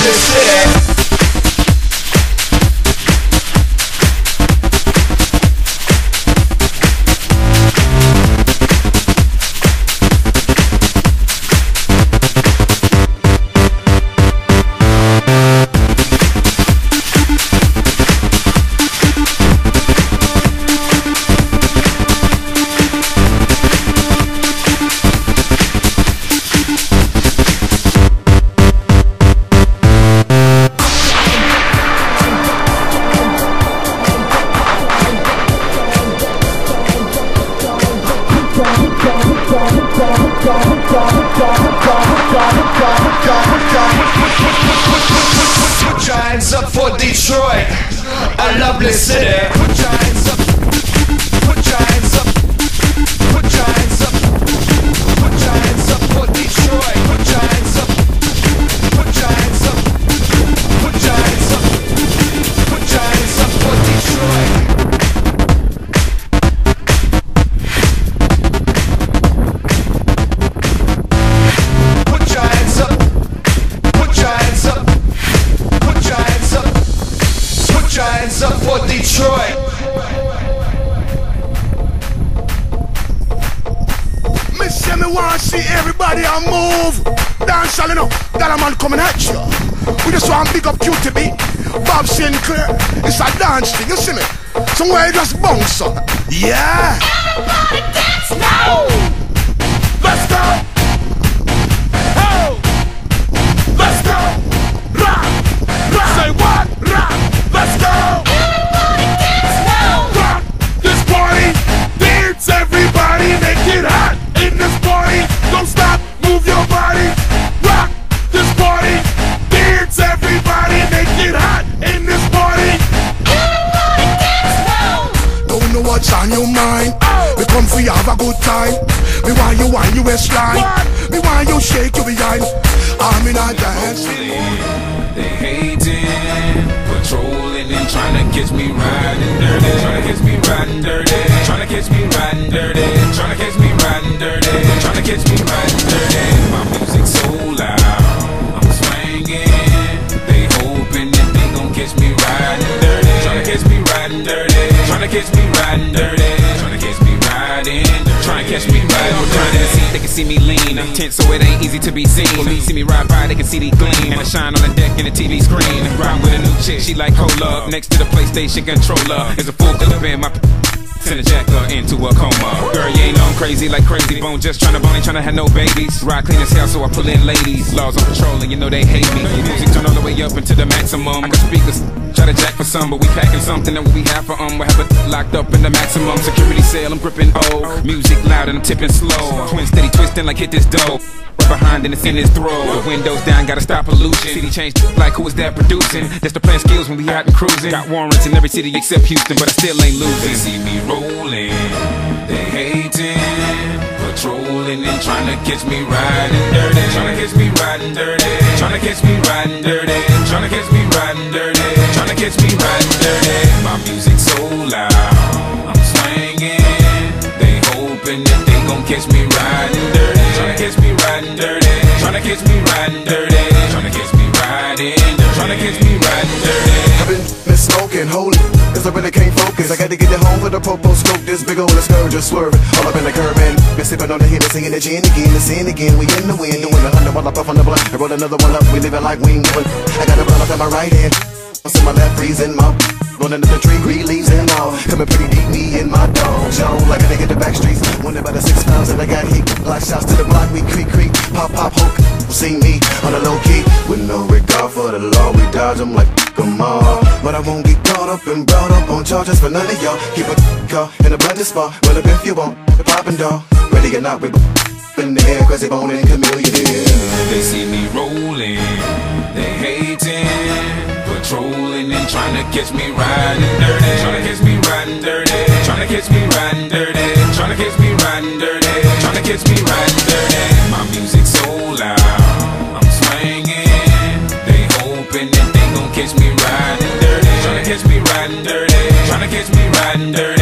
lovely city. Put your hands up for Detroit, a lovely city. Put your hands up. Put your hands up. Put your hands up. Put your hands up for Detroit. Put your hands up. Put your hands up. Put your hands up. Put your hands up for Detroit. Hands up for Detroit. Me say me want see everybody a move. Dance all enough, that a man coming at you. We just want big up QTB, Bob Sinclair. It's a dance thing, you see me? Somewhere you just bounce up. Yeah. Everybody dance now. Let's go. Oh. Let's go. Rock. Rock. Say what? Rock. Let's go! Everybody dance now! Rock this party! Dance everybody! Make it hot in this party! Don't stop, move your body! Rock this party! Dance everybody! Make it hot in this party! Everybody dance now! Don't know what's on your mind. We come for you have a good time. Me want you on your waistline. Me want you shake your behind. I'm in a dance. They hating, patrolling and trying to catch me riding dirty. Trying to catch me riding dirty. Trying to catch me riding dirty. Trying to catch me riding dirty. Trying to catch me riding dirty. My music so loud, I'm swinging. They hoping that they gon' catch me riding dirty. Trying to catch me riding dirty. Trying to catch me riding dirty. Trying to catch me riding. Trying to catch me riding dirty. They can see me lean, I'm tense so it ain't easy to be seen. Police see me ride by, they can see the gleam. And I shine on the deck in the TV screen. Ride with a new chick, she like hold up. Next to the PlayStation controller is a full clip in my send a jacker into a coma. Girl, you ain't on crazy like Crazy Bone. Just tryna bone, ain't tryna have no babies. Ride clean as hell, so I pull in ladies. Laws on patrol, and you know they hate me. Music turn all the way up into the maximum. I got speakers, try to jack for some, but we packing something that we have for we have it locked up in the maximum security cell. I'm gripping O. Music loud and I'm tipping slow. Twin steady twisting like hit this dough. Right behind and it's in his throat. The windows down, gotta stop pollution. City changed like who is that producing? That's the plan skills when we out and cruising. Got warrants in every city except Houston, but I still ain't losing. They see me rolling, they hating, patrolling and trying to catch me riding dirty. Trying to catch me riding dirty. Trying to catch me riding dirty. Trying to catch me riding dirty. Trying to catch me riding dirty. My music so loud, I'm swinging. They hoping that they gon' catch me riding dirty. Tryna catch me riding dirty. Tryna catch me riding dirty. Tryna catch me riding dirty. Tryna catch me riding dirty. I've been smoking, holy, cause I really can't focus. I gotta get it home with a popo scope. This big old scourge just swerving all up in the curb and been sipping on the Hennessy and the gin again, the sin again. We in the wind, doing 100 while I puff on the blunt and roll another one up. We living like we ain't giving. I got a blunt up in my right hand, what's in my left, freezing my rolling up the tree, green leaves and all. Coming pretty deep, me and my dog Joe. Like a nigga in the back streets. Wonder about the 6 pounds that I got heat. Block shots to the block, we creak, pop, hook. See me on the low key. With no regard for the law, we dodge them like come on. But I won't get caught up and brought up on charges for none of y'all. Keep a car in a blended spot. Well, if you want, the poppin' dog. Ready or not, we in the air, cause they bone and chameleon. They see me rolling, they hating, patrolling and trying to catch me riding dirty. Trying to catch me riding dirty. Trying to catch me riding dirty. Trying to catch me riding dirty. Trying to catch me riding dirty. My music so loud, I'm swinging. They hoping that they gon' catch me riding dirty. Trying to catch me riding dirty. Trying to catch me riding dirty.